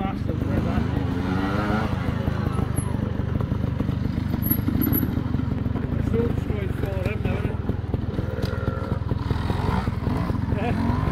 faster than ever. It's all destroyed for him now, isn't it? Yeah.